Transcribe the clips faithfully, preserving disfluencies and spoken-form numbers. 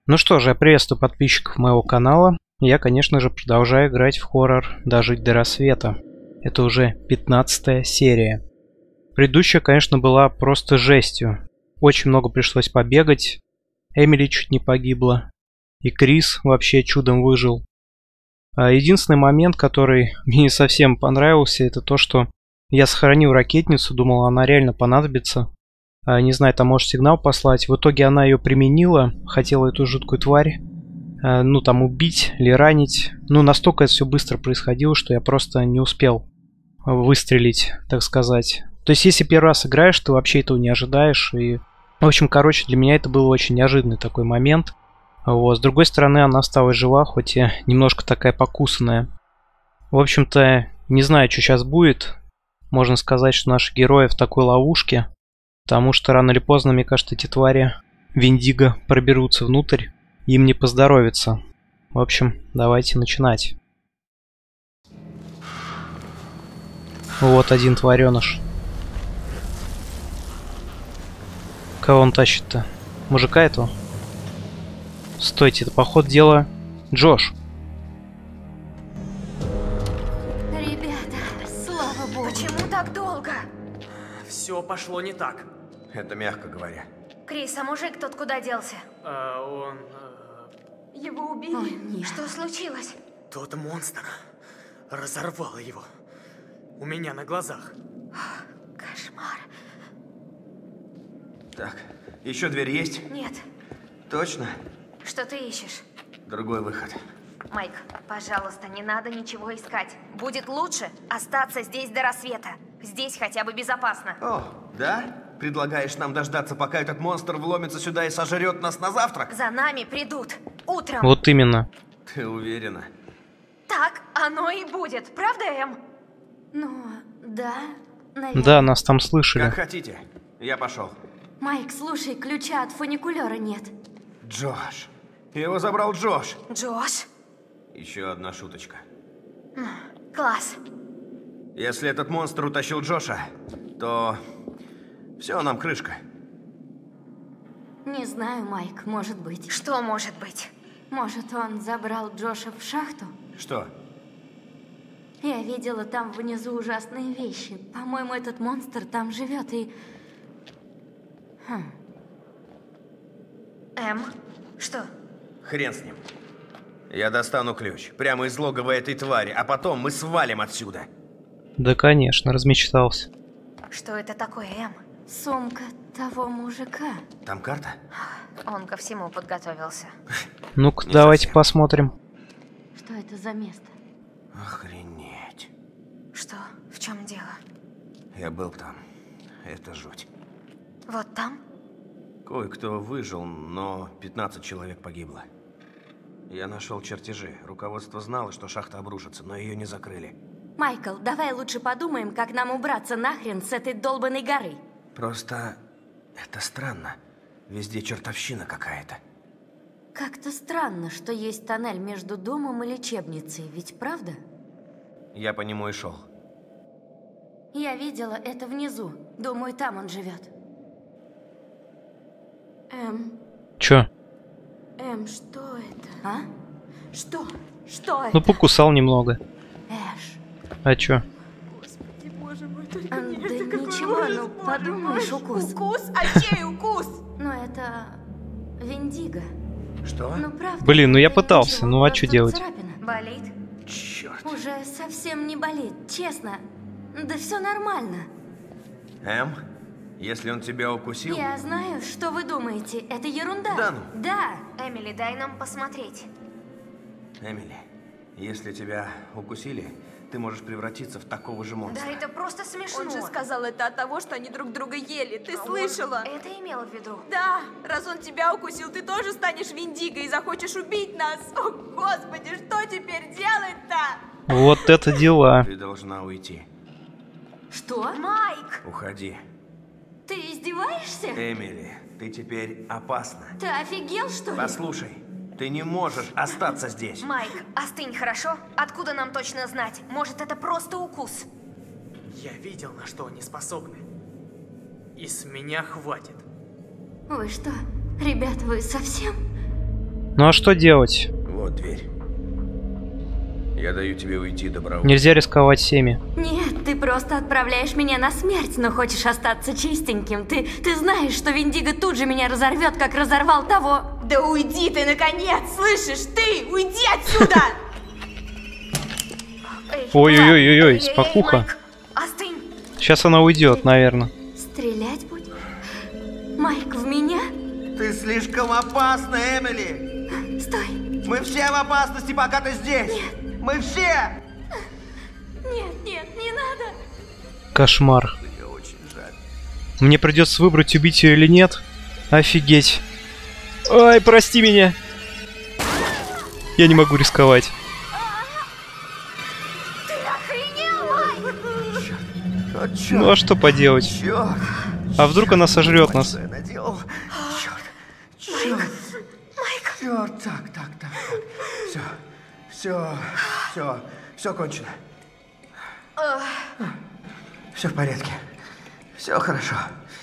Ну что же, я приветствую подписчиков моего канала. Я, конечно же, продолжаю играть в хоррор «Дожить до рассвета». Это уже пятнадцатая серия. Предыдущая, конечно, была просто жестью. Очень много пришлось побегать. Эмили чуть не погибла. И Крис вообще чудом выжил. А единственный момент, который мне не совсем понравился, это то, что я сохранил ракетницу, думал, она реально понадобится. А, не знаю, там может сигнал послать. В итоге она ее применила, хотела эту жуткую тварь, а, ну там убить или ранить. Ну настолько это все быстро происходило, что я просто не успел выстрелить, так сказать. То есть если первый раз играешь, ты вообще этого не ожидаешь. И, в общем, короче, для меня это был очень неожиданный такой момент. Вот. С другой стороны, она осталась жива, хоть и немножко такая покусанная. В общем-то, не знаю, что сейчас будет. Можно сказать, что наши герои в такой ловушке. Потому что рано или поздно, мне кажется, эти твари Виндиго проберутся внутрь. Им не поздоровится. В общем, давайте начинать. Вот один твареныш. Кого он тащит-то? Мужика этого? Стойте, это, походу, дело Джош. Ребята, слава богу. Почему так долго? Все пошло не так. Это мягко говоря. Крис, а мужик тот куда делся? А, он... а, Его убили? О, нет. Что случилось? Тот монстр разорвал его. У меня на глазах. Кошмар. Так, еще дверь есть? Нет. Точно? Что ты ищешь? Другой выход. Майк, пожалуйста, не надо ничего искать. Будет лучше остаться здесь до рассвета. Здесь хотя бы безопасно. О, да? Предлагаешь нам дождаться, пока этот монстр вломится сюда и сожрет нас на завтрак? За нами придут. Утром. Вот именно. Ты уверена? Так оно и будет. Правда, Эм? Ну, да, наверное. Да, нас там слышали. Как хотите. Я пошел. Майк, слушай, ключа от фуникулера нет. Джош. Его забрал Джош. Джош? Еще одна шуточка. Класс. Если этот монстр утащил Джоша, то... Все, нам крышка. Не знаю, Майк, может быть. Что может быть? Может, он забрал Джоша в шахту? Что? Я видела там внизу ужасные вещи. По-моему, этот монстр там живет и... Хм. Эм? Что? Хрен с ним. Я достану ключ. Прямо из логова этой твари, а потом мы свалим отсюда. Да, конечно, размечтался. Что это такое, Эм? Сумка того мужика. Там карта? Он ко всему подготовился. Ну-ка, Не давайте совсем. посмотрим. Что это за место? Охренеть. Что? В чем дело? Я был там. Это жуть. Вот там? Кое-кто выжил, но пятнадцать человек погибло. Я нашел чертежи. Руководство знало, что шахта обрушится, но ее не закрыли. Майкл, давай лучше подумаем, как нам убраться нахрен с этой долбанной горы. Просто это странно. Везде чертовщина какая-то. Как-то странно, что есть тоннель между домом и лечебницей, ведь правда? Я по нему и шел. Я видела это внизу. Думаю, там он живет. Эм, Чё? Эм, что это? А? Что? Что это? Ну, покусал немного. Эш. А чё? Господи, боже мой, только А, не да это, какой ничего, ужас, ну, боже подумаешь, мой. укус. Укус? А чей укус? Ну, это... Виндиго. Что? Ну, правда. Блин, ну я это пытался, ничего, ну а просто чё делать? царапина. Болит? Черт. Уже совсем не болит, честно. Да все нормально. Эм, если он тебя укусил... Я знаю, что вы думаете. Это ерунда. Да ну. Да. Эмили, дай нам посмотреть. Эмили, если тебя укусили, ты можешь превратиться в такого же монстра. Да это просто смешно. Он же сказал это от того, что они друг друга ели. Ты А он слышала? это имел в виду? Да, раз он тебя укусил, ты тоже станешь Виндиго и захочешь убить нас. О, Господи, что теперь делать-то? Вот это дела. Ты должна уйти. Что? Майк! Уходи. Ты издеваешься? Эмили, ты теперь опасна. Ты офигел, что ли? Послушай, ты не можешь остаться здесь. Майк, остынь, хорошо? Откуда нам точно знать? Может, это просто укус? Я видел, на что они способны. И с меня хватит. Вы что, ребята, вы совсем? Ну а что делать? Вот дверь. Я даю тебе уйти добровольно. Нельзя рисковать всеми. Нет, ты просто отправляешь меня на смерть, но хочешь остаться чистеньким. Ты, ты знаешь, что Виндиго тут же меня разорвет, как разорвал того. Да уйди ты, наконец! Слышишь, ты! Уйди отсюда! Ой-ой-ой-ой, Эй, спокуха. Майк, остынь. Сейчас она уйдет, наверное. Стрелять будет? Майк, в меня? Ты слишком опасна, Эмили. Стой! Мы все в опасности, пока ты здесь. Нет. Мы все. Нет, нет, не надо! Кошмар. Мне очень жаль. Мне придется выбрать, убить ее или нет. Офигеть. Ай, прости меня. Я не могу рисковать. Ты охренел, Майк? О, черт. Ну а что поделать? Черт. А вдруг она сожрет нас? Что я наделал? Черт. Черт. Черт. Так, так, так. Все. Все. Все. Все кончено. Все в порядке. Все хорошо.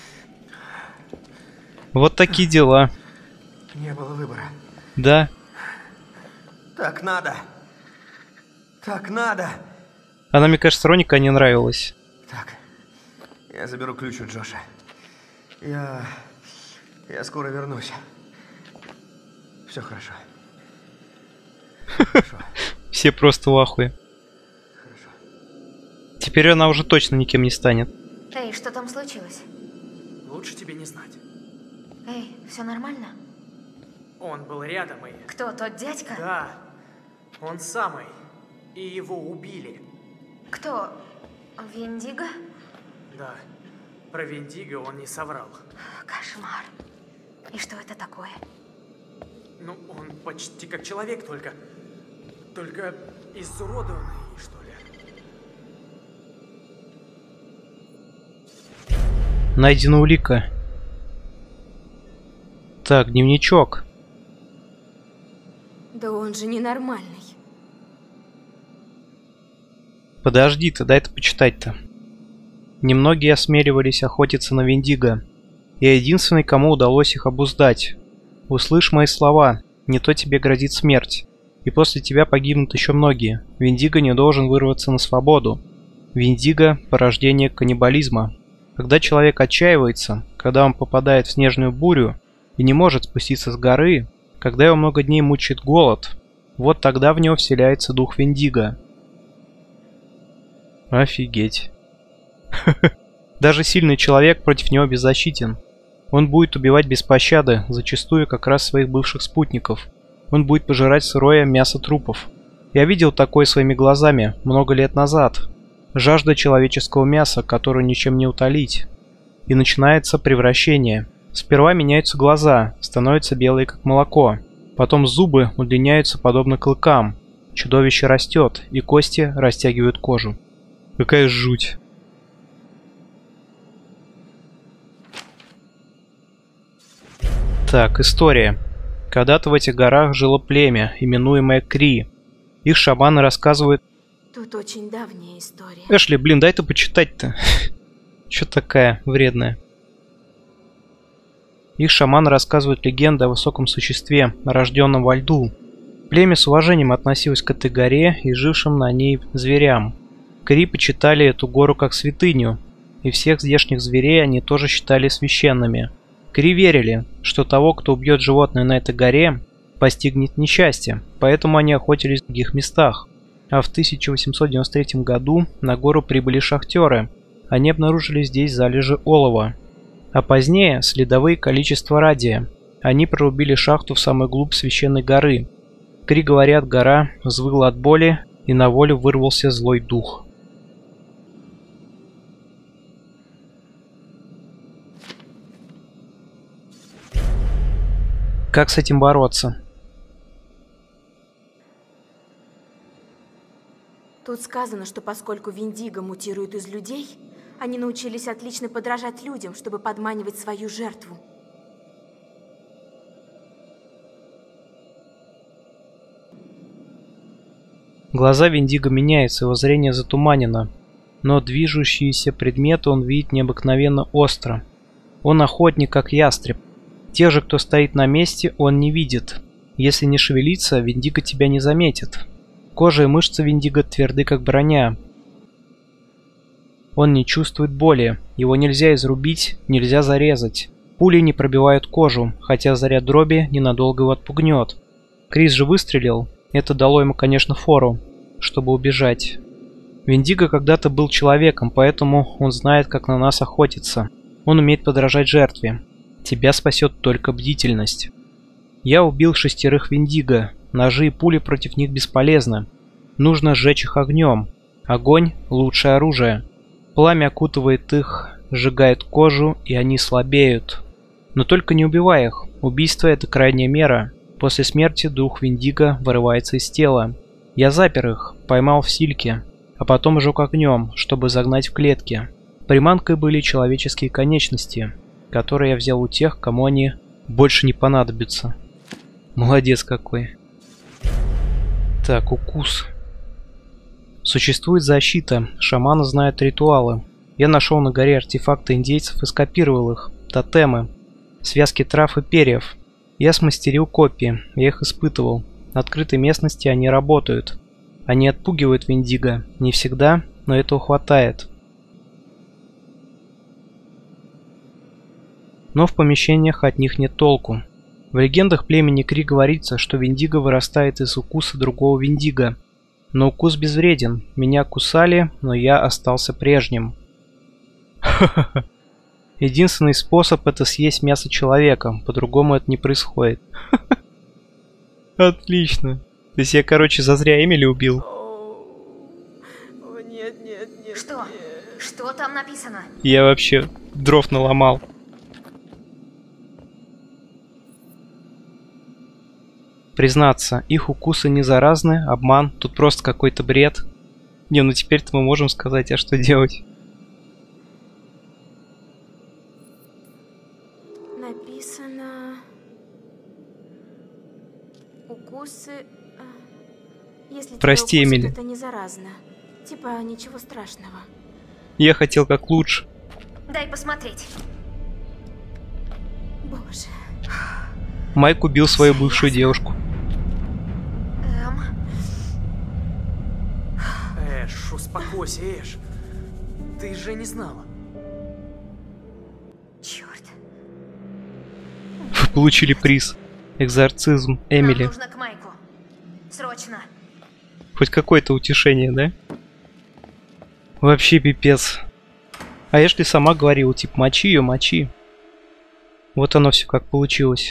Вот такие дела. Не было выбора. Да. Так надо. Так надо. Она, мне кажется, Роника не нравилась. Так. Я заберу ключ у Джоша. Я... Я скоро вернусь. Все хорошо. Хорошо. Все просто в ахуе. Хорошо. Теперь она уже точно никем не станет. Эй, что там случилось? Лучше тебе не знать. Эй, все нормально? Он был рядом и... Кто, тот дядька? Да, он самый. И его убили. Кто? Виндиго? Да, про Виндиго он не соврал. Кошмар. И что это такое? Ну, он почти как человек, только... Только изуродованный, что ли. Найдена улика. Так, дневничок. Да он же ненормальный. Подожди ты, дай это почитать-то. Немногие осмеливались охотиться на Виндиго. Я единственный, кому удалось их обуздать. Услышь мои слова, не то тебе грозит смерть. И после тебя погибнут еще многие. Виндиго не должен вырваться на свободу. Виндиго – порождение каннибализма. Когда человек отчаивается, когда он попадает в снежную бурю и не может спуститься с горы, когда его много дней мучает голод, вот тогда в него вселяется дух Виндиго. Офигеть. Даже сильный человек против него беззащитен. Он будет убивать без пощады, зачастую как раз своих бывших спутников. Он будет пожирать сырое мясо трупов. Я видел такое своими глазами много лет назад. Жажда человеческого мяса, которую ничем не утолить. И начинается превращение. Сперва меняются глаза, становятся белые как молоко. Потом зубы удлиняются подобно клыкам. Чудовище растет, и кости растягивают кожу. Какая жуть. Так, история. Когда-то в этих горах жило племя, именуемое Кри. Их шаманы рассказывают... Тут очень давняя история. Эшли, блин, дай-то почитать-то. Чё такая вредная? Их шаманы рассказывают легенды о высоком существе, рожденном во льду. Племя с уважением относилось к этой горе и жившим на ней зверям. Кри почитали эту гору как святыню, и всех здешних зверей они тоже считали священными. Кри верили, что того, кто убьет животное на этой горе, постигнет несчастье, поэтому они охотились в других местах. А в тысяча восемьсот девяносто третьем году на гору прибыли шахтеры. Они обнаружили здесь залежи олова. А позднее следовые количества радия. Они прорубили шахту в самую глубь священной горы. Кри говорят, гора взвыла от боли, и на волю вырвался злой дух. Как с этим бороться? Тут сказано, что поскольку Виндиго мутирует из людей, они научились отлично подражать людям, чтобы подманивать свою жертву. Глаза Виндиго меняются, его зрение затуманено, но движущиеся предметы он видит необыкновенно остро. Он охотник, как ястреб. Тех же, кто стоит на месте, он не видит. Если не шевелиться, Виндиго тебя не заметит. Кожа и мышцы Виндиго тверды, как броня. Он не чувствует боли, его нельзя изрубить, нельзя зарезать. Пули не пробивают кожу, хотя заряд дроби ненадолго его отпугнет. Крис же выстрелил, это дало ему, конечно, фору, чтобы убежать. Виндиго когда-то был человеком, поэтому он знает, как на нас охотиться. Он умеет подражать жертве. Тебя спасет только бдительность. Я убил шестерых Виндиго, ножи и пули против них бесполезны. Нужно сжечь их огнем. Огонь – лучшее оружие. Пламя окутывает их, сжигает кожу, и они слабеют. Но только не убивай их. Убийство – это крайняя мера. После смерти дух Виндиго вырывается из тела. Я запер их, поймал в сильке, а потом сжег огнем, чтобы загнать в клетки. Приманкой были человеческие конечности, которые я взял у тех, кому они больше не понадобятся. Молодец какой. Так, укус. Существует защита, шаманы знают ритуалы. Я нашел на горе артефакты индейцев и скопировал их. Тотемы. Связки трав и перьев. Я смастерил копии, я их испытывал. На открытой местности они работают. Они отпугивают Виндиго. Не всегда, но этого хватает. Но в помещениях от них нет толку. В легендах племени Кри говорится, что Виндиго вырастает из укуса другого Виндиго. Но укус безвреден. Меня кусали, но я остался прежним. Ха-ха-ха. Единственный способ — это съесть мясо человека. По-другому это не происходит. Отлично. То есть я, короче, зазря Эмили убил. О, нет, нет, нет. Что? Что там написано? Я вообще дров наломал. Признаться, их укусы не заразны, обман, тут просто какой-то бред. Не, ну теперь-то мы можем сказать, а что делать? Написано... Укусы... а, Если Прости, тебя укусят, Эмили. это не заразно. Типа, ничего страшного. Я хотел как лучше. Дай посмотреть. Боже. Майк убил свою бывшую девушку. Эм, Эш, успокойся, Эш. Ты же не знала. черт. Вы получили приз. Экзорцизм Эмили. Нам нужно к Майку. Срочно. Хоть какое-то утешение, да? Вообще пипец. А Эшли сама говорила, типа, мочи ее, мочи. Вот оно все как получилось.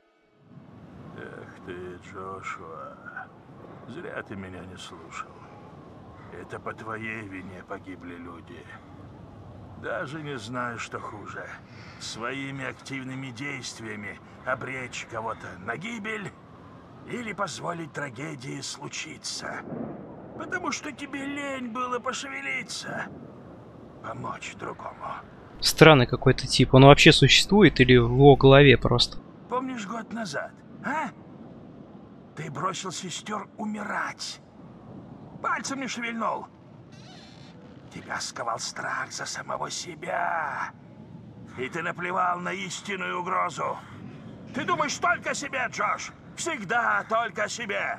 Эх ты, Джошуа, зря ты меня не слушал. Это по твоей вине погибли люди. Даже не знаю, что хуже. Своими активными действиями обречь кого-то на гибель или позволить трагедии случиться. Потому что тебе лень было пошевелиться. Помочь другому. Странный какой-то тип. Он вообще существует или в его голове просто? Помнишь год назад, а? Ты бросил сестер умирать. Пальцем не шевельнул. Тебя сковал страх за самого себя. И ты наплевал на истинную угрозу. Ты думаешь только о себе, Джош. Всегда только о себе.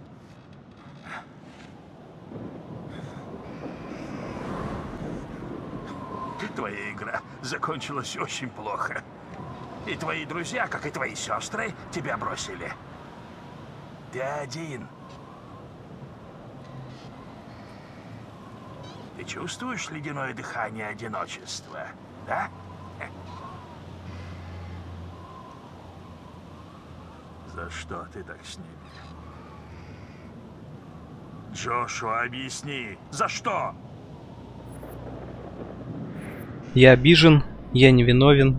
Твоя игра закончилась очень плохо. И твои друзья, как и твои сестры, тебя бросили. Ты один. Ты чувствуешь ледяное дыхание одиночества, да? За что ты так с ними? Джошуа, объясни, за что? Я обижен, я невиновен.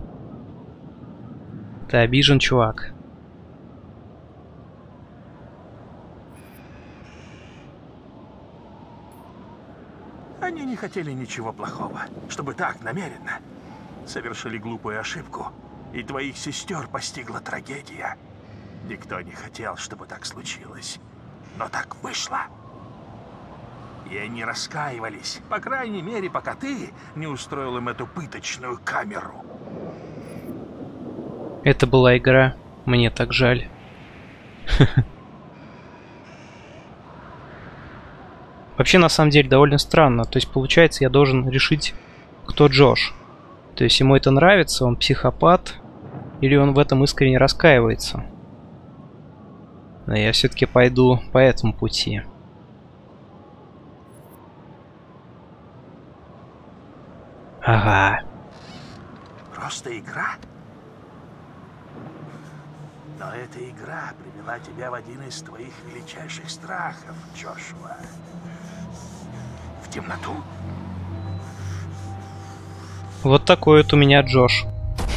Ты обижен, чувак. Они не хотели ничего плохого, чтобы так намеренно совершили глупую ошибку, и твоих сестер постигла трагедия. Никто не хотел, чтобы так случилось, но так вышло. И они раскаивались, по крайней мере, пока ты не устроил им эту пыточную камеру. Это была игра. Мне так жаль. Вообще, на самом деле, довольно странно. То есть, получается, я должен решить, кто Джош. То есть, ему это нравится, он психопат, или он в этом искренне раскаивается. Но я все-таки пойду по этому пути. Ага. Просто игра? Но эта игра привела тебя в один из твоих величайших страхов, Джошуа. В темноту. Вот такой вот у меня Джош.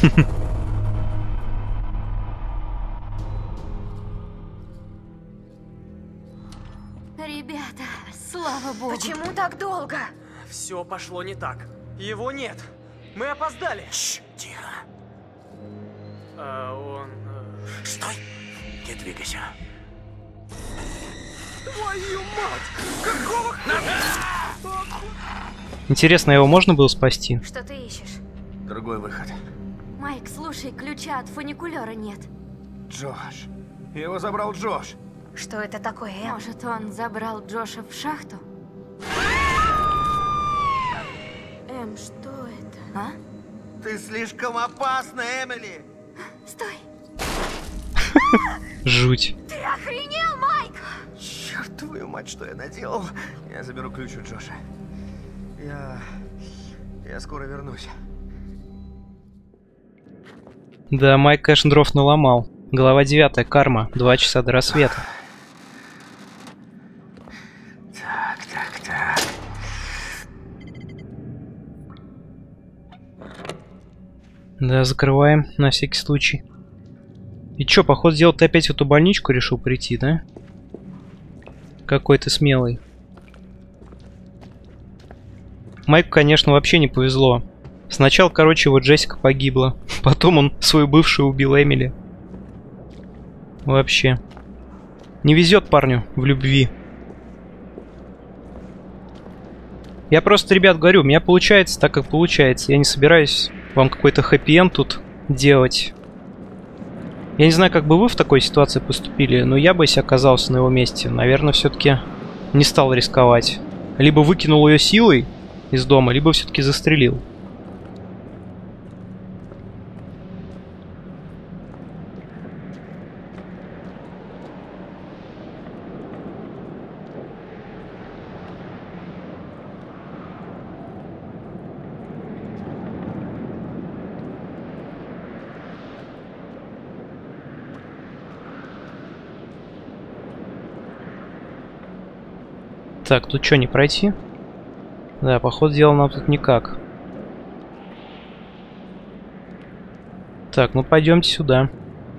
Ребята, слава богу. Почему так долго? Все пошло не так. Его нет. Мы опоздали. Шш, тихо. А он... э, Стой! Не двигайся. Твою мать! Какого хрена? Интересно, его можно было спасти? Что ты ищешь? Другой выход. Майк, слушай, ключа от фуникулера нет. Джош. Его забрал Джош. Что это такое, Эм? Может, он забрал Джоша в шахту? Эм, что это? А? Ты слишком опасна, Эмили. Стой! Жуть. Ты охренел, Майк? Черт твою мать, что я наделал. Я заберу ключ у Джоша. Я... Я скоро вернусь. Да, Майк, конечно, дров наломал. Глава девятая, карма. Два часа до рассвета. Так, так, так. Да, закрываем на всякий случай. И чё, походу дела, ты опять в эту больничку решил прийти, да? Какой ты смелый. Майку, конечно, вообще не повезло. Сначала, короче, вот Джессика погибла. Потом он свою бывшую убил Эмили. Вообще. Не везет парню в любви. Я просто, ребят, говорю, у меня получается так, как получается. Я не собираюсь вам какой-то хэппи-энд тут делать. Я не знаю, как бы вы в такой ситуации поступили, но я бы, если оказался на его месте, наверное, все-таки не стал рисковать. Либо выкинул ее силой из дома, либо все-таки застрелил. Так, тут что, не пройти? Да, походу дела нам тут никак. Так, ну пойдемте сюда.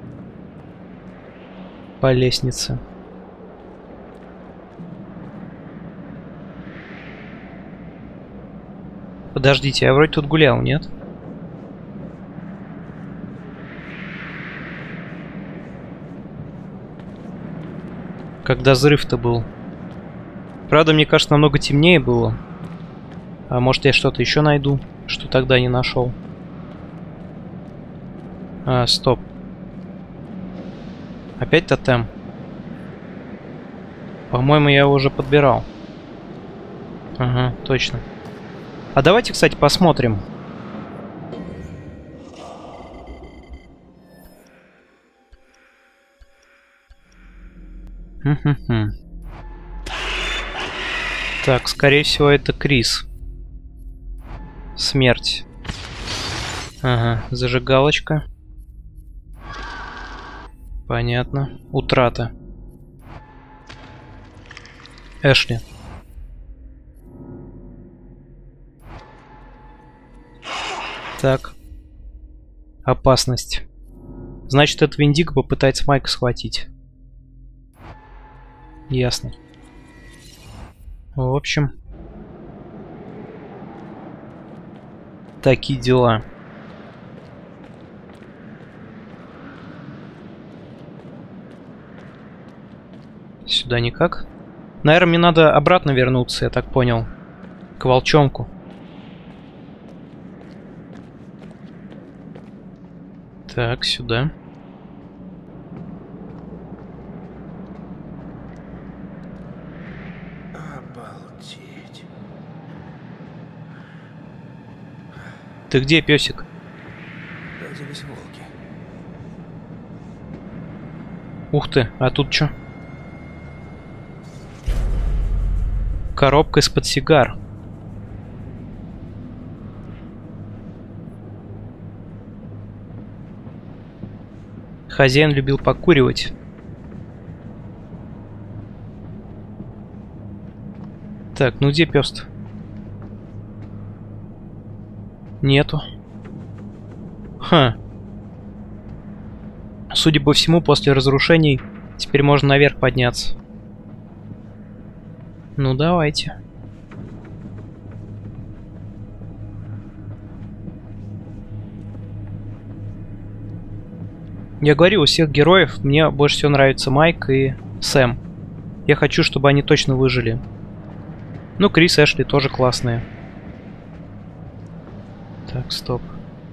По лестнице. Подождите, я вроде тут гулял, нет? Когда взрыв-то был. Правда, мне кажется, намного темнее было. А может, я что-то еще найду, что тогда не нашел. А, стоп. Опять тотем. По-моему, я его уже подбирал. Ага, точно. А давайте, кстати, посмотрим. Хм-хм-хм. Так, скорее всего, это Крис. Смерть. Ага, зажигалочка. Понятно. Утрата. Эшли. Так. Опасность. Значит, этот Виндиго попытается Майка схватить. Ясно. В общем, такие дела. Сюда никак. Наверное, мне надо обратно вернуться, я так понял. К волчонку. Так, сюда. Обалдеть. Ты где, песик? Родились волки. Ух ты, а тут что? Коробка из-под сигар. Хозяин любил покуривать. Так, ну где пёс-то? Нету. Ха. Судя по всему, после разрушений теперь можно наверх подняться. Ну давайте. Я говорю, у всех героев мне больше всего нравится Майк и Сэм. Я хочу, чтобы они точно выжили. Ну, Крис и Эшли тоже классные. Так, стоп.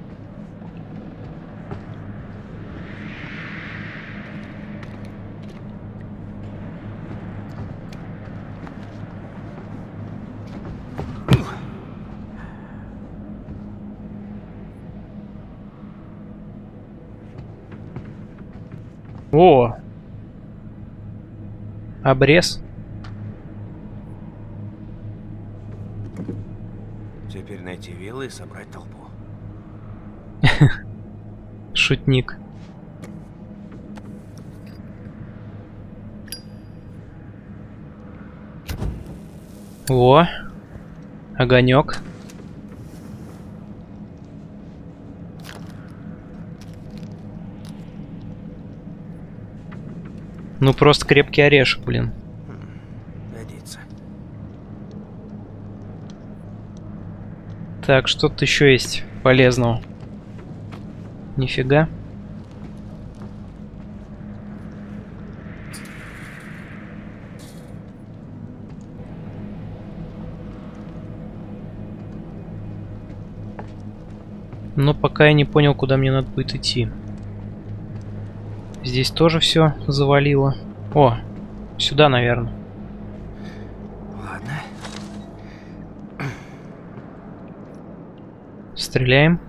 О! Обрез. Теперь найти виллы и собрать толпу. Шутник. О! Огонек. Ну просто крепкий орешек, блин. Годится. Так, что-то еще есть полезного. Нифига. Но пока я не понял, куда мне надо будет идти. Здесь тоже все завалило. О, сюда, наверное. Ладно. Стреляем.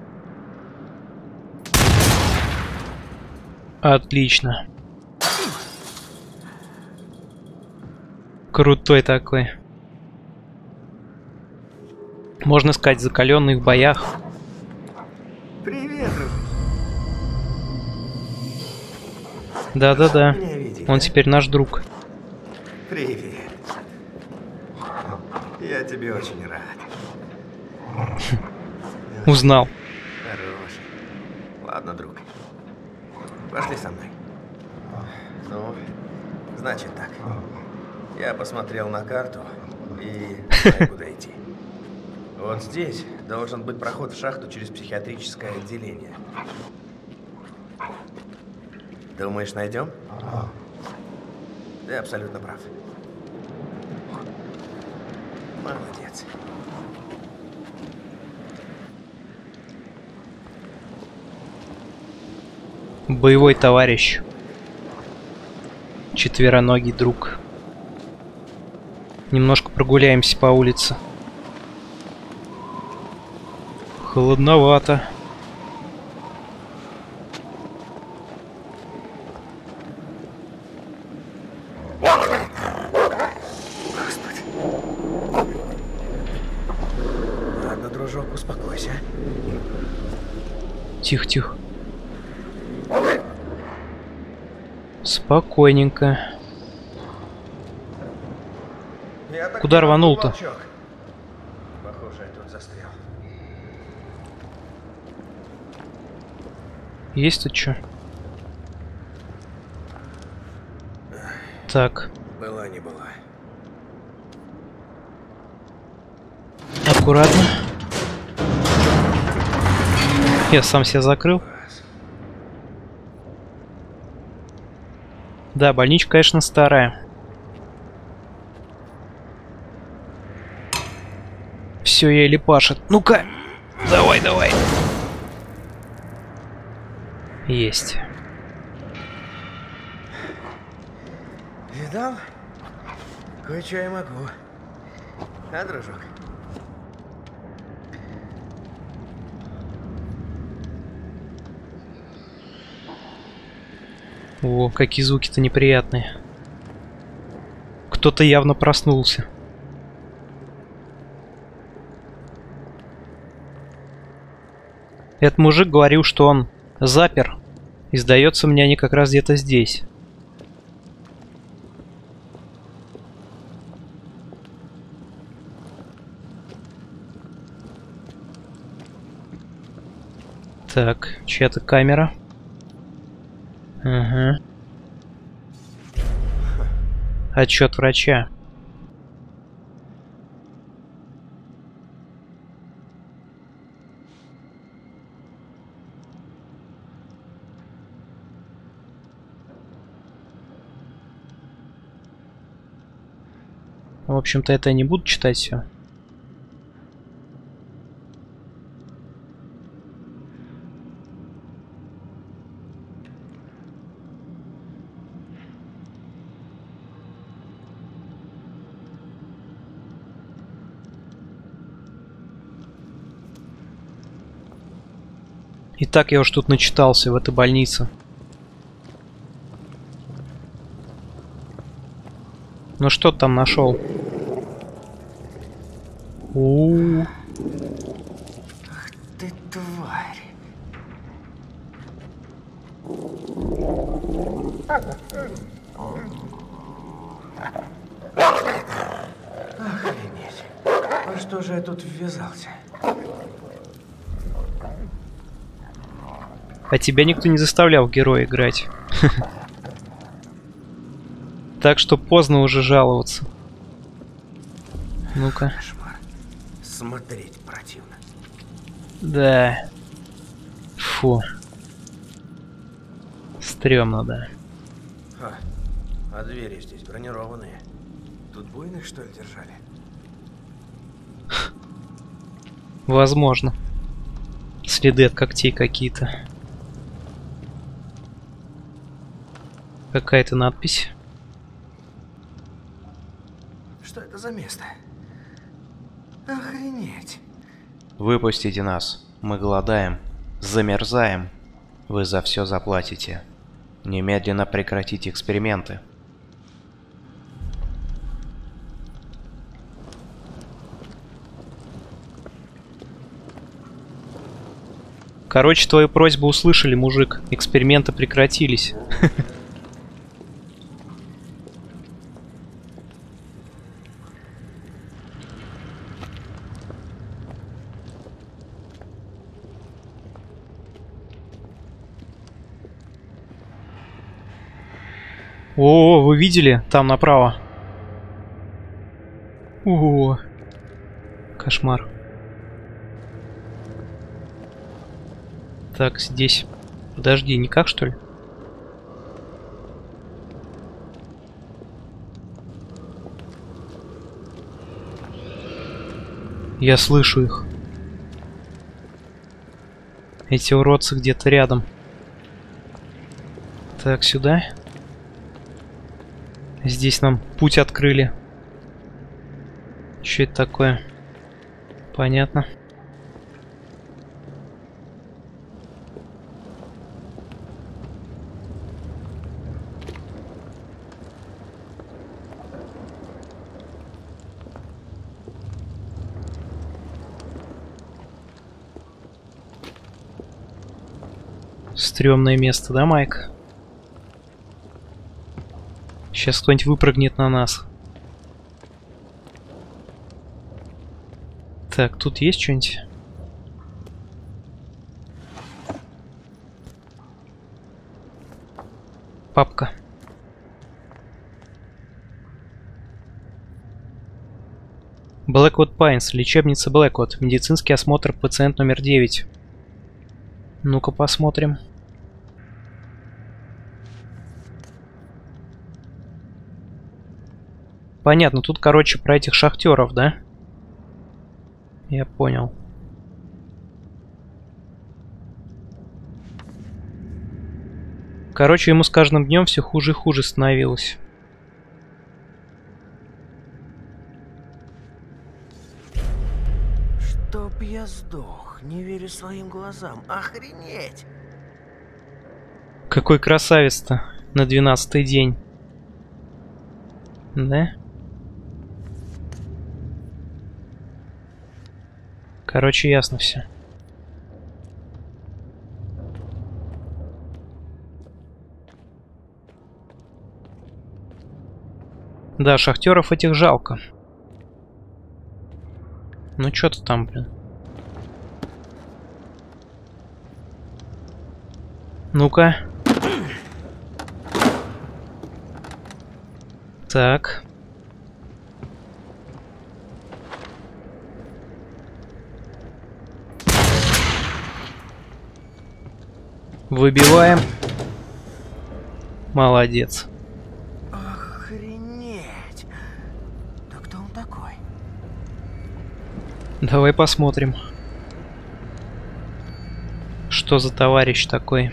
Отлично. Крутой такой. Можно сказать, закаленный в боях. Привет, друг. Да-да-да. Меня видеть, Он да? теперь наш друг. Привет. Я тебе очень рад. Узнал. Хороший. Ладно, друг. Пошли со мной. Ну, значит так. Я посмотрел на карту и знаю, куда идти. Вот здесь должен быть проход в шахту через психиатрическое отделение. Думаешь, найдем? Ты абсолютно прав. Молодец. Боевой товарищ. Четвероногий друг. Немножко прогуляемся по улице. Холодновато. Ладно, дружок, успокойся. Тихо, тихо. Спокойненько. Я так Куда не могу, рванул-то? волчок. Похоже, я тут застрял. Есть тут что? Так, Была не была. аккуратно. Я сам себя закрыл. Да, больничка, конечно, старая. Все еле пашет. Ну-ка, давай, давай. Есть. Видал? Кое-что я могу. А, дружок? О, какие звуки-то неприятные. Кто-то явно проснулся. Этот мужик говорил, что он запер. И сдается мне, они как раз где-то здесь. Так, чья-то камера. Ага. Отчет врача. В общем-то, это я не буду читать все. И так я уж тут начитался в этой больнице. Ну что ты там нашел? У-у-у. Ах ты тварь. Охренеть. А что же я тут ввязался? А тебя никто не заставлял героя играть. Так что поздно уже жаловаться. Ну-ка. Кошмар. Смотреть противно. Да. Фу. Стрёмно, да. А, а двери здесь бронированные. Тут буйных, что ли, держали? Возможно. Следы от когтей какие-то. Какая-то надпись. Что это за место? Охренеть. Выпустите нас. Мы голодаем. Замерзаем. Вы за все заплатите. Немедленно прекратите эксперименты. Короче, твою просьбу услышали, мужик. Эксперименты прекратились. О, вы видели? Там направо. О, кошмар. Так, здесь. Подожди, никак, что ли? Я слышу их. Эти уродцы где-то рядом. Так, сюда. Здесь нам путь открыли. Что это такое? Понятно. Стрёмное место, да, Майк? Сейчас кто-нибудь выпрыгнет на нас. Так, тут есть что-нибудь? Папка. Blackwood Pines, лечебница Blackwood. Медицинский осмотр, пациент номер девять. Ну-ка посмотрим. Понятно, тут, короче, про этих шахтеров, да? Я понял. Короче, ему с каждым днем все хуже и хуже становилось. Чтоб я сдох, не верю своим глазам. Охренеть! Какой красавец-то на двенадцатый день. Да? Короче, ясно все. Да, шахтеров этих жалко. Ну что ты там, блин? Ну-ка. Так. Выбиваем. Молодец. Охренеть! Да кто он такой? Давай посмотрим. Что за товарищ такой?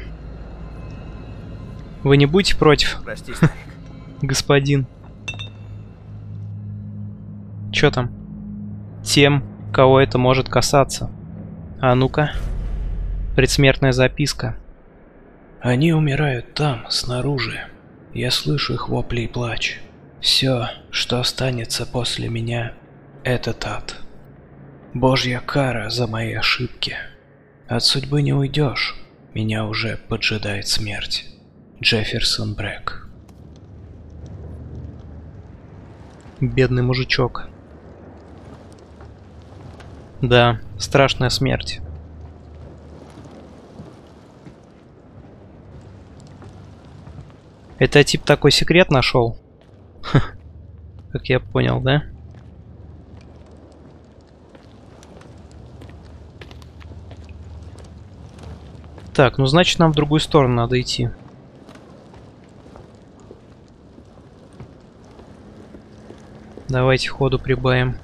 Вы не будете против? Прости, старик. Господин. Чё там? Тем, кого это может касаться. А ну-ка. Предсмертная записка. Они умирают там, снаружи. Я слышу их вопли и плач. Все, что останется после меня, это ад. Божья кара за мои ошибки. От судьбы не уйдешь. Меня уже поджидает смерть. Джефферсон Брэк. Бедный мужичок. Да, страшная смерть. Это тип такой секрет нашел? Как я понял, да? Так, ну значит нам в другую сторону надо идти. Давайте ходу прибавим.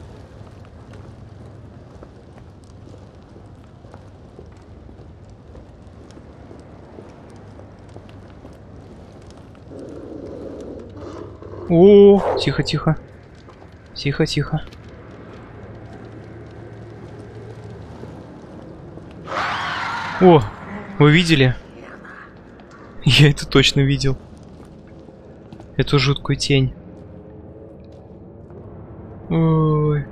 О, тихо, тихо. Тихо, тихо. О, вы видели? Я это точно видел. Эту жуткую тень. Ой.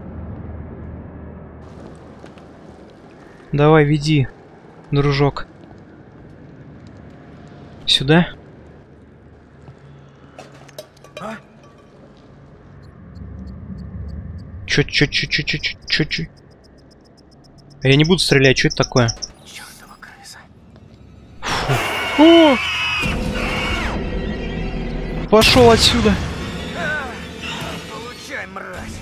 Давай, веди, дружок. Сюда? А? Чё, чё, чё, чё, чё, чё, чё, чё? Я не буду стрелять, что это такое? Чёртова крыса. О! Пошел отсюда. Получай, мразь.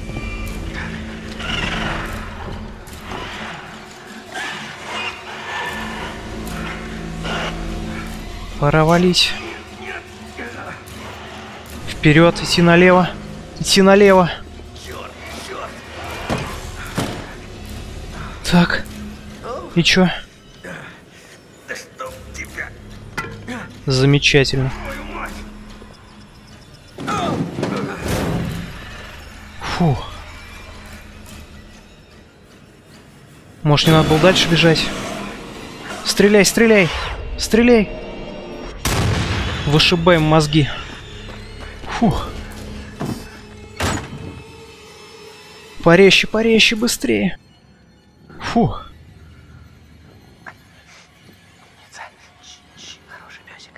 Пора валить. Вперед, идти налево. Идти налево. Так. И чё? Да чтоб тебя. Замечательно. Фу. Может, не надо было дальше бежать? Стреляй, стреляй! Стреляй! Вышибаем мозги. Фух. Порезче, порезче, быстрее. Фух. Хороший песик.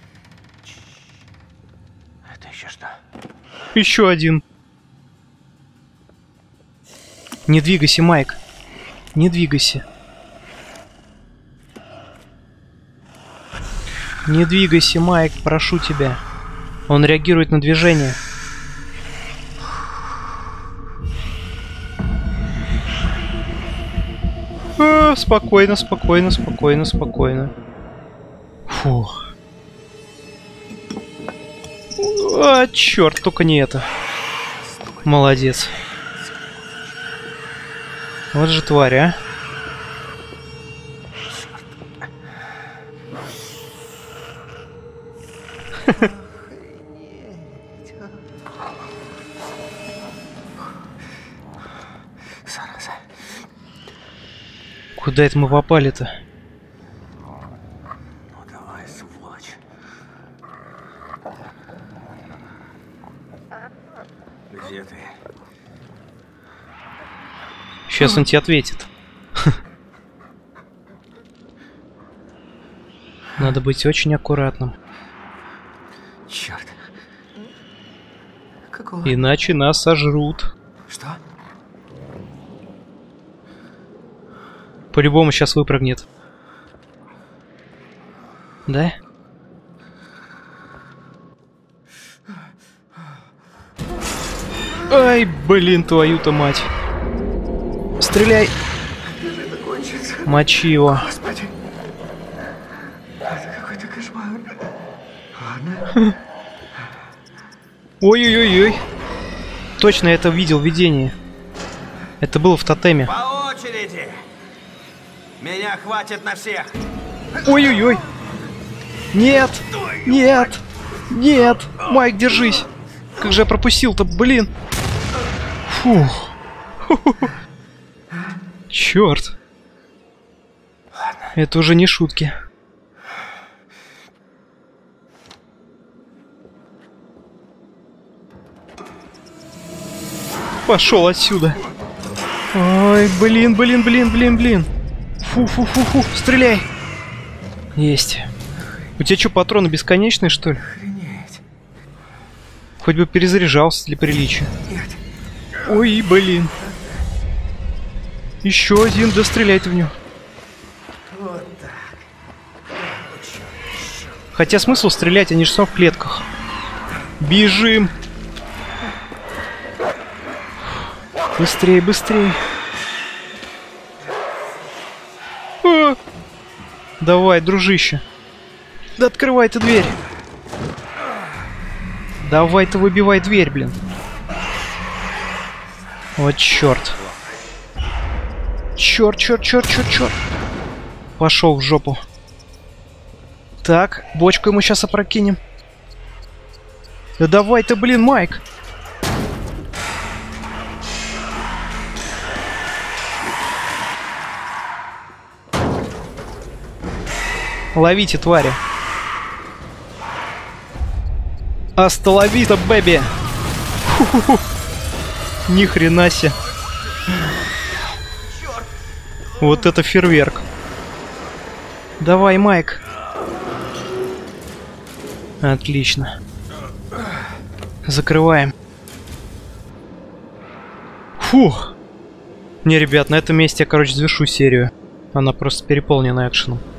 Это еще что? Еще один. Не двигайся, Майк. Не двигайся. Не двигайся, Майк, прошу тебя. Он реагирует на движение. А, спокойно, спокойно, спокойно, спокойно. Фух. А, черт, только не это. Молодец. Вот же тварь, а. Зараза. Куда это мы попали-то? Ну давай, сволочь. Где ты? Сейчас он тебе ответит. Надо быть очень аккуратным. Черт. Какого? Иначе нас сожрут. Что? По-любому сейчас выпрыгнет. Да? Ай, блин, твою-то мать. Стреляй. Мочи его. Господи. Это какой-то кошмар. Ладно. Ой-ой-ой-ой. Точно, я это видел, видение. Это было в тотеме. По очереди. Меня хватит на всех. Ой-ой-ой. Нет. Нет. Нет. Майк, держись. Как же я пропустил-то, блин. Фух. Черт. Это уже не шутки. Пошел отсюда. Ой, блин, блин, блин, блин, блин. Фу-фу-фу-фу, стреляй. Есть. У тебя что, патроны бесконечные, что ли? Охренеть. Хоть бы перезаряжался для приличия. Нет. Ой, блин. Еще один, да стреляй-то в него. Вот так. Хотя смысл стрелять, они же снова в клетках. Бежим. Быстрее, быстрее. А! Давай, дружище. Да открывай ты дверь. Давай ты выбивай дверь, блин. Вот черт. Черт, черт, черт, черт, черт. Пошел в жопу. Так, бочку ему сейчас опрокинем. Да давай ты, блин, Майк. Ловите, твари. Астоловито, бэби. Ни хрена себе. Вот это фейерверк. Давай, Майк. Отлично. Закрываем. Фух. Не, ребят, на этом месте я, короче, завершу серию. Она просто переполнена экшеном.